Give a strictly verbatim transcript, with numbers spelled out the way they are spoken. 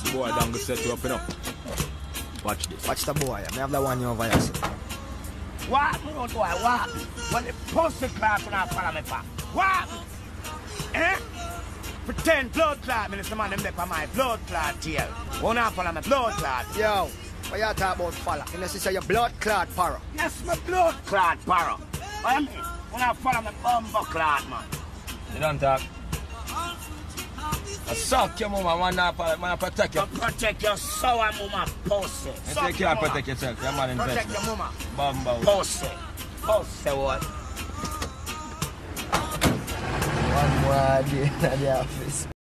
Boy, don't go set you up, you know. Watch this. Watch the boy. I have the one you over here. What? Me don't do I what? When the pussy clap when I follow me back. What? Eh? Pretend blood clot. Me listen man them there for my blood clot tail. Won't I follow my blood clot? Yo, what you talk about fella? You know, say your blood clot para. Yes, my blood clot para. What I mean? When I follow my bumbo clot, man. You don't talk. I suck your mama, man, man, man, protect you. Protect your sour mama pussy. You take care and protect yourself. Your man invest. Protect your mama. Bumbo. Pussy. Pussy what? One more day in the office.